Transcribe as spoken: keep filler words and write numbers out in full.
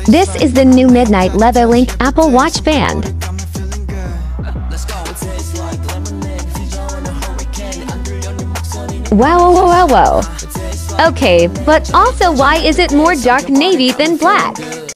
This is the new Midnight Leather Link Apple Watch band. Wow, wow, wow, wow. Okay, but also why is it more dark navy than black?